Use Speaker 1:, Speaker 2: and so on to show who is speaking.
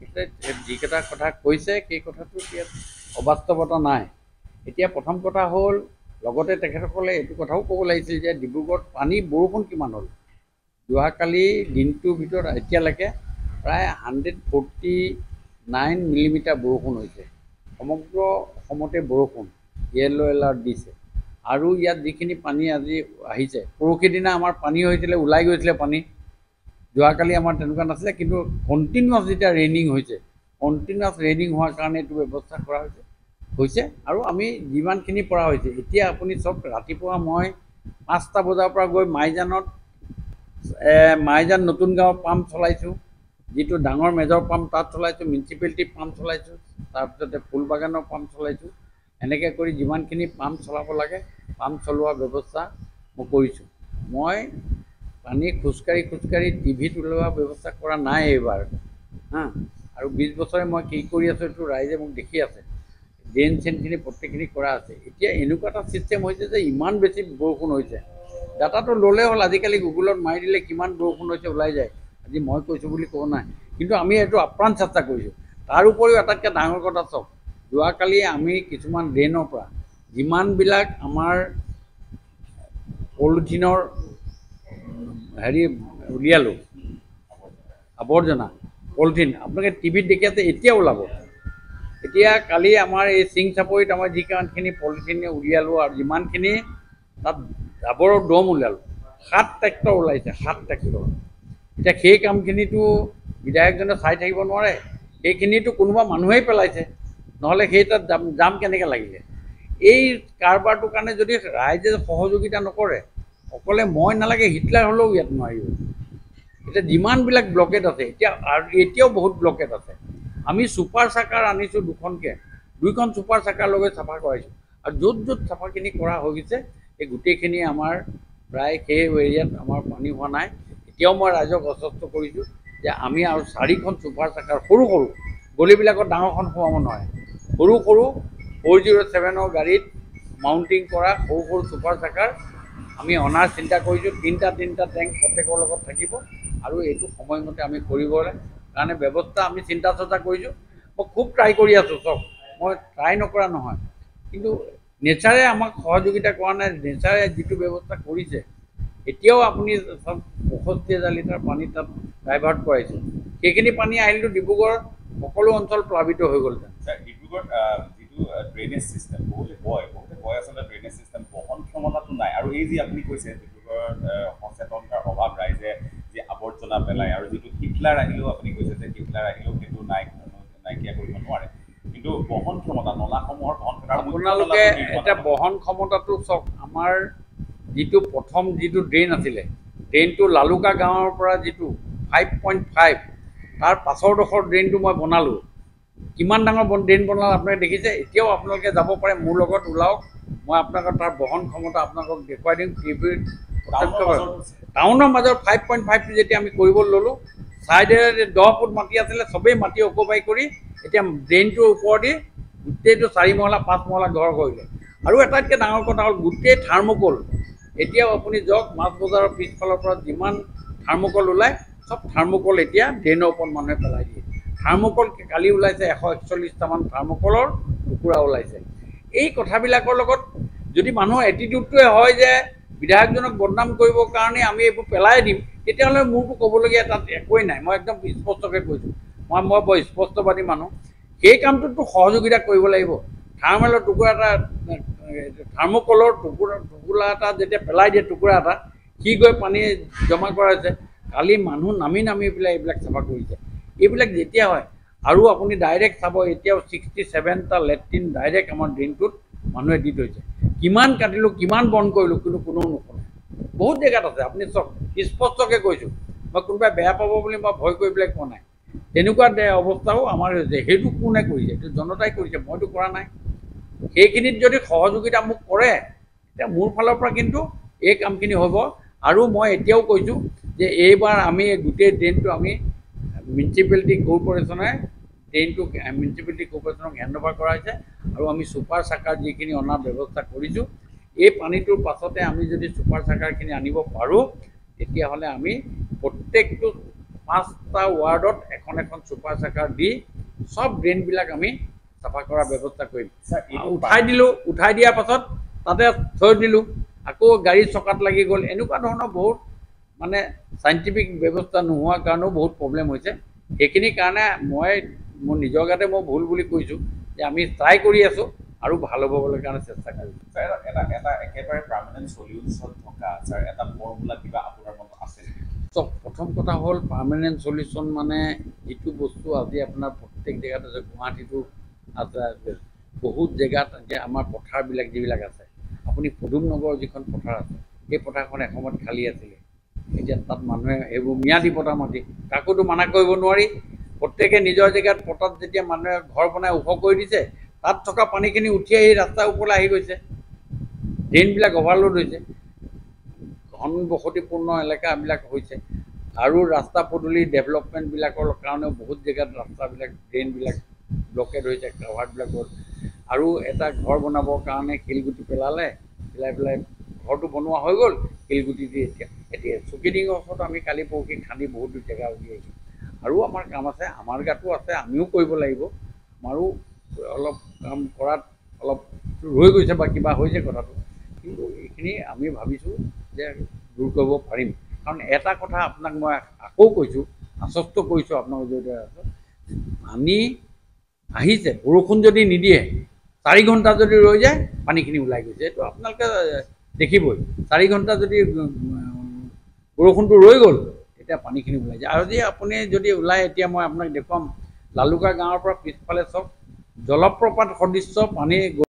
Speaker 1: যিকেইটা কথা কৈছে সেই কথাটো ইয়াত অবাস্তৱতা নাই। এতিয়া প্ৰথম কথা হ'ল, লগতে তেখেতসকলে এইটো কথাও ক'ব লাগিছিল যে ডিব্ৰুগড়ত বৰষুণ কিমান হ'ল। যোৱাকালি দিনটোৰ ভিতৰত এতিয়ালৈকে প্ৰায় 149 মিলিমিটাৰ বৰষুণ হৈছে। সমগ্ৰ অসমতে বৰষুণ, য়েল্ল' এলাৰ্ট দিছে। আৰু ইয়াত যিখিনি পানী আজি আহিছে, পৰহি দিনা আমাৰ পানী হৈছিলে, ওলাই গৈছিলে পানী। যোৱাকালি আমাৰ তেনেকুৱা নাছিলে, কিন্তু কণ্টিনিউৱাছ যেতিয়া ৰেইনিং হৈছে, কণ্টিনিউৱাছ ৰেইনিং হোৱাৰ কাৰণে এইটো ব্যৱস্থা কৰা হৈছে। আৰু আমি যিমানখিনি পৰা হৈছে, এতিয়া আপুনি চব ৰাতিপুৱা মই 5টা বজাৰ পৰা গৈ মাইজান নতুন গাঁৱৰ পাম্প চলাইছোঁ, যিটো ডাঙৰ মেজৰ পাম্প তাত চলাইছোঁ, মিউনিচিপেলিটি পাম্প চলাইছোঁ, তাৰপিছতে ফুলবাগানৰ পাম্প চলাইছোঁ। এনেকৈ কৰি যিমানখিনি পাম্প চলাব লাগে পাম্প চলোৱাৰ ব্যৱস্থা মই কৰিছোঁ। মই পানী খোজকাঢ়ি টিভিত ওলোৱা ব্যৱস্থা কৰা নাই এইবাৰ আৰু 20 বছৰে মই কি কৰি আছোঁ এইটো ৰাইজে মোক দেখি আছে। ড্ৰেইন চেইনখিনি প্ৰত্যেকখিনি কৰা আছে। এতিয়া এনেকুৱা এটা ছিষ্টেম হৈছে যে ইমান বেছি বৰষুণ হৈছে, ডাটাটো ল'লে হ'ল। আজিকালি গুগলত মাৰি দিলে কিমান বৰষুণ হৈছে ওলাই যায়। আজি মই কৈছোঁ বুলি ক'ব নাই, কিন্তু আমি এইটো আপ্ৰাণ চেষ্টা কৰিছোঁ। তাৰ উপৰিও আটাইতকৈ ডাঙৰ কথা চাওক, যোৱাকালি আমি কিছুমান ড্ৰেইনৰ পৰা যিমানবিলাক আমাৰ পলিথিনৰ উলিয়ালোঁ, আৱৰ্জনা পলিথিন, আপোনালোকে টিভিত দেখি আছে, এতিয়া ওলাব। এতিয়া কালি আমাৰ এই চিং চাপৰিত আমাৰ যিমানখিনি পলিথিন উলিয়ালোঁ আৰু যিমানখিনি তাত জাবৰৰ দম উলিয়ালোঁ, 7 ট্ৰেক্টৰ ওলাইছে, 7 ট্ৰেক্টৰ। এতিয়া সেই কামখিনিতো বিধায়কজনে চাই থাকিব নোৱাৰে, সেইখিনিতো কোনোবা মানুহেই পেলাইছে, নহ'লে সেই তাত জাম কেনেকৈ লাগিলে। এই কাৰবাৰটোৰ কাৰণে যদি ৰাইজে সহযোগিতা নকৰে, অকলে মই নালাগে, হিটলাৰ হ'লেও ইয়াত নোৱাৰিব। এতিয়া যিমানবিলাক ব্লকেট আছে, এতিয়াও বহুত ব্লকেট আছে। আমি ছুপাৰ চাকাৰ আনিছোঁ 2খন ছুপাৰ চাকাৰ লগাই চাফা কৰাইছোঁ। আৰু য'ত য'ত চাফাখিনি কৰা হৈ গৈছে, এই গোটেইখিনি আমাৰ প্ৰায় সেই এৰিয়াত আমাৰ পানী হোৱা নাই। এতিয়াও মই ৰাইজক আশ্বস্ত কৰিছোঁ যে আমি আৰু 4খন ছুপাৰ চাকাৰ, সৰু গলিবিলাকত ডাঙৰখন সোমাব নোৱাৰে, সৰু 407ৰ গাড়ীত মাউণ্টিং কৰা সৰু ছুপাৰ চাকাৰ আমি অনাৰ চিন্তা কৰিছোঁ। 3টা টেংক প্ৰত্যেকৰ লগত থাকিব আৰু এইটো সময়মতে আমি কৰিবলৈ কাৰণে ব্যৱস্থা আমি চিন্তা চৰ্চা কৰিছোঁ। মই খুব ট্ৰাই কৰি আছোঁ, চব মই ট্ৰাই নকৰা নহয়, কিন্তু নেচাৰে আমাক সহযোগিতা কৰা নাই। নেচাৰে যিটো ব্যৱস্থা কৰিছে, এতিয়াও আপুনি চব 65,000 লিটাৰ পানী তাত ডাইভাৰ্ট কৰাইছে। সেইখিনি পানী আহিলেতো ডিব্ৰুগড় সকলো অঞ্চল প্লাবিত হৈ গ'লহেঁতেন।
Speaker 2: ডিব্ৰুগড় যিটো ড্ৰেইনেজ চিষ্টেম, বহুতে কয় আচলতে ড্ৰেইনেজ চিষ্টেম বহন ক্ষমতাটো নাই। আৰু এই যি আপুনি কৈছে ডিব্ৰুগড়ত সচেতনতাৰ অভাৱ, ৰাইজে যি আৱৰ্জনা পেলায়, আৰু যিটো হিটলাৰ আহিলেও আপুনি কৈছে যে হিটলাৰ আহিলেও সেইটো নাইকিয়া কৰিব নোৱাৰে, কিন্তু বহন ক্ষমতা নলাসমূহৰ বহন ক্ষমতা,
Speaker 1: আপোনালোকে এতিয়া বহন ক্ষমতাটো চাওক। আমাৰ প্ৰথম যিটো ড্ৰেইন আছিলে, ড্ৰেইনটো লালুকা গাঁৱৰ পৰা যিটো 5.5, তাৰ পাছৰডোখৰ ড্ৰেইনটো মই বনালোঁ। কিমান ডাঙৰ ড্ৰেইন বনালোঁ আপোনালোকে দেখিছে। এতিয়াও আপোনালোকে যাব পাৰে, মোৰ লগত ওলাওক, মই আপোনালোকক তাৰ বহন ক্ষমতা আপোনালোকক দেখুৱাই দিম। টাউনৰ মাজৰ 5.5টো যেতিয়া আমি কৰিবলৈ ল'লোঁ, ছাইডেৰে 10 ফুট মাটি আছিলে, চবেই মাটি অকুপাই কৰি এতিয়া ড্ৰেইনটোৰ ওপৰেদি গোটেইটো 4 মহলা 5 মহলা ঘৰ কৰিলে। আৰু আটাইতকৈ ডাঙৰ কথা হ'ল গোটেই থাৰ্মোকল। এতিয়াও আপুনি যাওক, মাছ বজাৰৰ পিছফালৰ পৰা যিমান থাৰ্মোকল ওলায়, চব থাৰ্মোকল এতিয়া ড্ৰেইনৰ ওপৰত মানুহে পেলাই দিয়ে। থাৰ্মোকল কালি ওলাইছে 141টামান থাৰ্মোকলৰ টুকুৰা ওলাইছে। এই কথাবিলাকৰ লগত যদি মানুহৰ এটিটিউডটোৱে হয় যে বিধায়কজনক বদনাম কৰিবৰ কাৰণে আমি এইবোৰ পেলাই দিম, তেতিয়াহ'লে মোৰতো ক'বলগীয়া তাত একোৱেই নাই। মই একদম স্পষ্টকৈ কৈছোঁ, মই বৰ স্পষ্টবাদী মানুহ। সেই কামটোতো সহযোগিতা কৰিব লাগিব। থাৰ্মেলৰ টুকুৰা এটা, থাৰ্মোকলৰ টুকুৰা এটা যেতিয়া পেলাই দিয়ে, টুকুৰা এটা সি গৈ পানী জমা কৰা হৈছে। কালি মানুহ নামি পেলাই এইবিলাক চাফা কৰিছে। এইবিলাক যেতিয়া হয়, আৰু আপুনি ডাইৰেক্ট চাব, এতিয়াও 67টা লেট্ৰিন ডাইৰেক্ট আমাৰ ড্ৰেইনটোত মানুহে দি থৈছে। কিমান কাটিলোঁ, কিমান বন্ধ কৰিলোঁ, কিন্তু কোনেও নুশুনে। বহুত জেগাত আছে, আপুনি চব স্পষ্টকৈ কৈছোঁ। মই কোনোবাই বেয়া পাব বুলি মই ভয় কৰি পেলাই কোৱা নাই। তেনেকুৱা অৱস্থাও আমাৰ হৈছে। সেইটো কোনে কৰিছে? এইটো জনতাই কৰিছে, মইতো কৰা নাই। সেইখিনিত যদি সহযোগিতা মোক কৰে, তেতিয়া মোৰ ফালৰ পৰা কিন্তু এই কামখিনি হ'ব। আৰু মই এতিয়াও কৈছোঁ যে এইবাৰ আমি গোটেই ড্ৰেইনটো আমি মিউনিচিপেলিটি কৰ্প'ৰেশ্যনক হেণ্ডঅভাৰ কৰা হৈছে। আৰু আমি ছুপাৰ চাকাৰ যিখিনি অনাৰ ব্যৱস্থা কৰিছোঁ, এই পানীটোৰ পাছতে আমি যদি ছুপাৰ চাকাৰখিনি আনিব পাৰোঁ, তেতিয়াহ'লে আমি প্ৰত্যেকটো 5টা ৱাৰ্ডত এখন এখন ছুপাৰ চেকাৰ দি সব ড্ৰেইনবিলাক আমি চাফা কৰাৰ ব্যৱস্থা কৰিম।
Speaker 2: স্যাৰ এইটো
Speaker 1: উঠাই দিয়াৰ পাছত তাতে থৈ দিলোঁ, আকৌ গাড়ী চকাত লাগি গ'ল। এনেকুৱা ধৰণৰ বহুত মানে চাইণ্টিফিক ব্যৱস্থা নোহোৱাৰ কাৰণেও বহুত প্ৰব্লেম হৈছে। সেইখিনিৰ কাৰণে মই মোৰ নিজৰ গাতে মই ভুল বুলি কৈছোঁ যে আমি ট্ৰাই কৰি আছোঁ আৰু ভাল হ'বলৈ কাৰণে চেষ্টা কৰিছোঁ।
Speaker 2: স্যাৰ এটা একেবাৰে পাৰ্মানেণ্ট সলিউশ্যন থকা স্যাৰ এটা ফৰ্মুলা কিবা আপোনাৰ মনত আছে নেকি?
Speaker 1: চব প্ৰথম কথা হ'ল পাৰ্মানেণ্ট সলিউশ্যন মানে যিটো বস্তু আজি আপোনাৰ প্ৰত্যেক জেগাত আছে, গুৱাহাটীতো আছে, বহুত জেগাত এতিয়া আমাৰ পথাৰবিলাক যিবিলাক আছে, আপুনি পদুম নগৰৰ যিখন পথাৰ আছে সেই পথাৰখন এসময়ত খালী আছিলে। এতিয়া তাত মানুহে এইবোৰ ম্যাদী পতা মাটি, কাকোতো মানা কৰিব নোৱাৰি। প্ৰত্যেকে নিজৰ জেগাত পতাত যেতিয়া মানুহে ঘৰ বনাই ওখ কৰি দিছে, তাত থকা পানীখিনি উঠি আহি ৰাস্তাৰ ওপৰলৈ আহি গৈছে, ড্ৰেইনবিলাক অভাৰলোড হৈছে, ঘনবসতিপূৰ্ণ এলেকাবিলাক হৈছে। আৰু ৰাস্তা পদূলি ডেভেলপমেণ্টবিলাকৰ কাৰণেও বহুত জেগাত ৰাস্তাবিলাক ড্ৰেইনবিলাক ব্লকেড হৈছে, কাভাৰবিলাক হ'ল। আৰু এটা ঘৰ বনাবৰ কাৰণে শিলগুটি পেলাই পেলাই ঘৰটো বনোৱা হৈ গ'ল শিলগুটি দি। এতিয়া চুকিডিঙৰ ওচৰত আমি কালি পৰহি খান্দি বহুত জেগা উলিয়াইছোঁ। আৰু আমাৰ কাম আছে, আমাৰ গাতো আছে, আমিও কৰিব লাগিব। আমাৰো অলপ কাম কৰাত অলপ ৰৈ গৈছে বা কিবা হৈছে কথাটো, কিন্তু এইখিনি আমি ভাবিছোঁ যে দূৰ কৰিব পাৰিম। কাৰণ এটা কথা আপোনাক মই আকৌ কৈছোঁ, আশ্বস্ত কৰিছোঁ আপোনালোকৰ জৰিয়তে আছোঁ, পানী আহিছে, বৰষুণ যদি নিদিয়ে 4 ঘণ্টা যদি ৰৈ যায় পানীখিনি ওলাই গৈছে। এইটো আপোনালোকে দেখিবই, 4 ঘণ্টা যদি বৰষুণটো ৰৈ গ'ল তেতিয়া পানীখিনি ওলাই যায়। আৰু আপুনি যদি ওলাই, এতিয়া মই আপোনাক দেখুৱাম, লালুকা গাঁৱৰ পৰা পিছফালে চাওক, জলপ্ৰপাত সদৃশ্য পানী